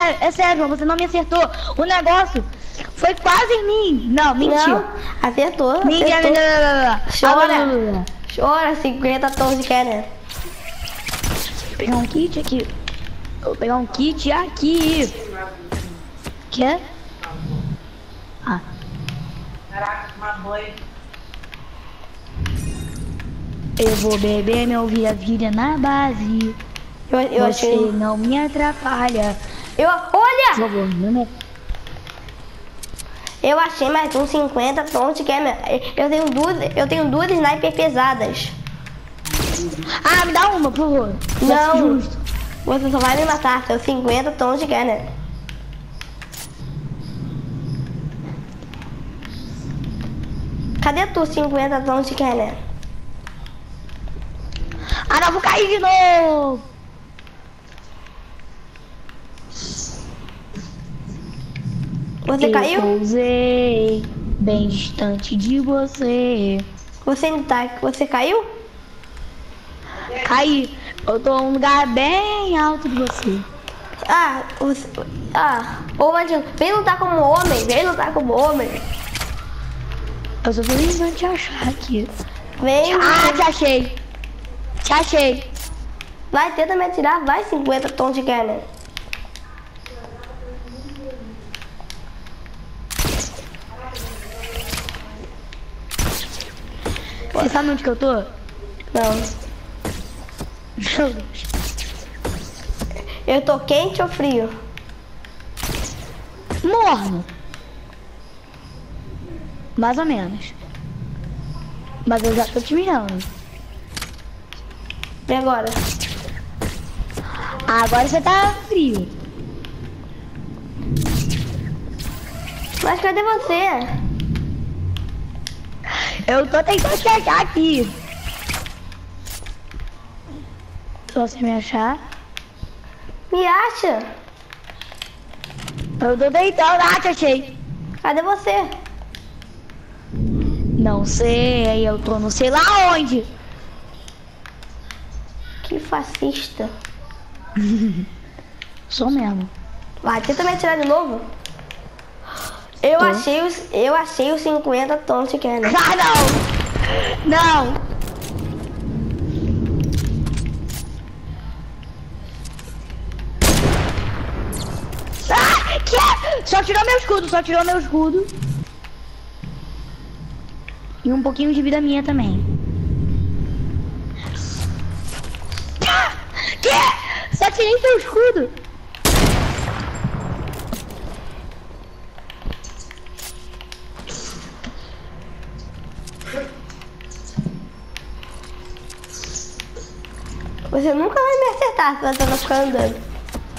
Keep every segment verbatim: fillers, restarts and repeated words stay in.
é sério, você não me acertou. O negócio foi quase em mim. Não, mentiu. Não, acertou. Mentira, acertou. mentira. Chora. Chora, cinquenta tons de Kenner. Vou pegar um kit aqui. Vou pegar um kit aqui. Quer? Ah. Caraca, uma boia. Eu vou beber meu vira-vira na base. Eu, eu Você achei. não me atrapalha. Eu, olha! Por favor, não me... Eu achei mais um cinquenta tons de Kenner. Eu tenho duas, eu tenho duas sniper pesadas. Ah, me dá uma, por favor. Não. Justo. Você só vai me matar. São cinquenta tons de Kenner. Cadê tu, cinquenta tons de Kenner? Ah, não, vou cair de novo. Você eu caiu? Pousei bem distante de você. Você não tá. Você caiu? Caí. Eu tô num lugar bem alto de você. Ah, você, ah, ô Mandinho, vem lutar como homem, vem lutar como homem. Eu só tô tentando te achar aqui. Vem. Ah, te achei. Te achei. Vai, tenta me atirar, vai, cinquenta tons de Kenner. Você sabe onde que eu tô? Não. Eu tô quente ou frio? Morno. Mais ou menos. Mas eu já tô te mirando. E agora? Agora você tá frio. Mas cadê você? Eu tô tentando te achar aqui. Se você me achar... Me acha? Eu tô tentando. Ah, te achei. Cadê você? Não sei, eu tô não sei lá onde. Que fascista. Sou mesmo. Vai, tenta me atirar de novo. Eu Tô. achei os, eu achei os cinquenta tons de Kenner. Ah, não! Não! Ah, que? Só tirou meu escudo, só tirou meu escudo. E um pouquinho de vida minha também. Que? Só tirei seu escudo. Você nunca vai me acertar se você não ficar andando.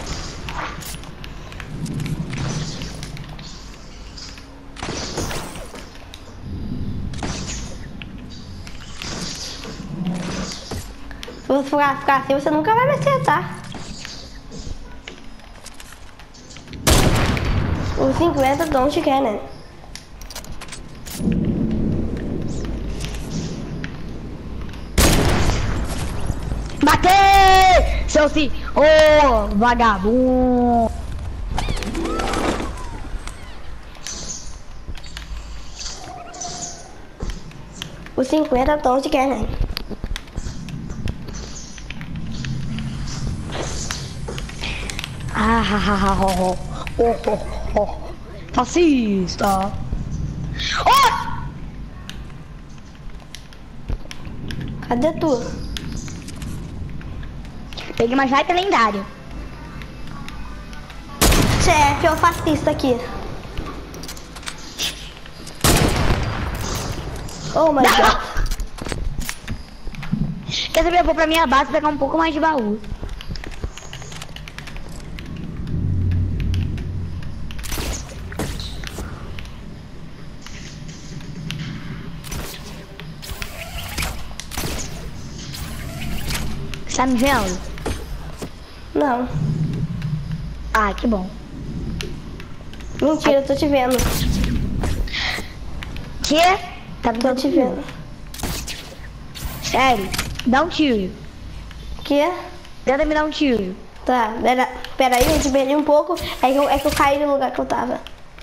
Se você ficar, ficar assim, você nunca vai me acertar. Os cinquenta tons de Kenner. Matei! Seu sim! Ô, vagabundo! Os cinquenta tons de Kenner. Ah, ha, ha, ha, oh, oh, oh, oh. Fascista! Oh! Cadê tu? Peguei uma jaita lendária. Chefe, é o fascista aqui. Oh my god. Quer saber? Eu vou pra minha base pegar um pouco mais de baú. Você tá me vendo? Não. Ah, que bom. Mentira, eu tô te vendo. Que? Tá me Tô te vendo. Sério? Dá um tiro. Que? Tenta me dar um tiro. Tá, pera, pera aí, eu te perdi um pouco. É que eu, é que eu caí no lugar que eu tava.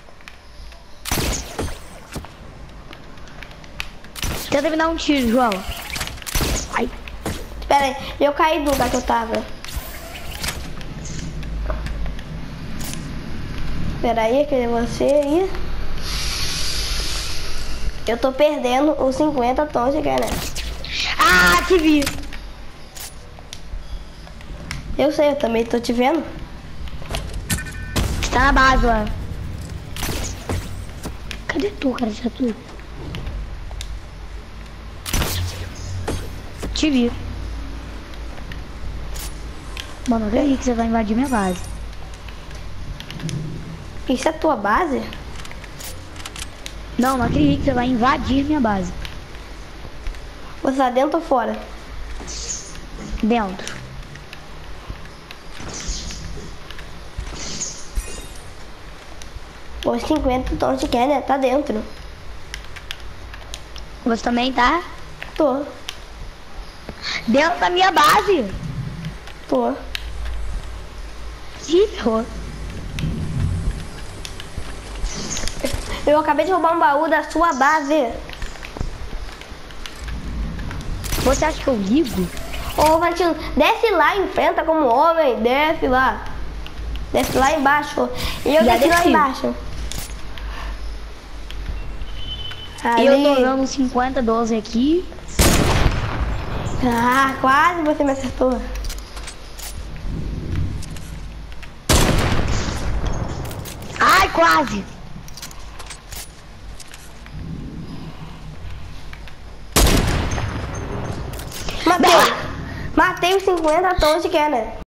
Tenta me dar um tiro, João. Ai. Pera aí, eu caí do lugar que eu tava. Pera aí, que é você aí. Eu tô perdendo os cinquenta tons de granate. Ah, te vi. Eu sei, eu também tô te vendo. Tá na base lá. Cadê tu, cara? Deixa tu. Te vi. Mano, eu acredito que você vai invadir minha base. Isso é a tua base? Não, não acredito que você vai invadir minha base. Você tá dentro ou fora? Dentro. Os cinquenta tons de Kenner tá dentro. Você também tá Tô, dentro da minha base. tô. Ih, ferrou. Eu acabei de roubar um baú da sua base. Você acha que eu ligo? Ô, Vatinho, desce lá, enfrenta como homem. Desce lá. Desce lá embaixo. E eu Já desci lá desci. embaixo. E eu Ali. tô dando cinquenta, doze aqui. Ah, quase você me acertou. Ai, quase. Matei. Matei os cinquenta tons de Kenner.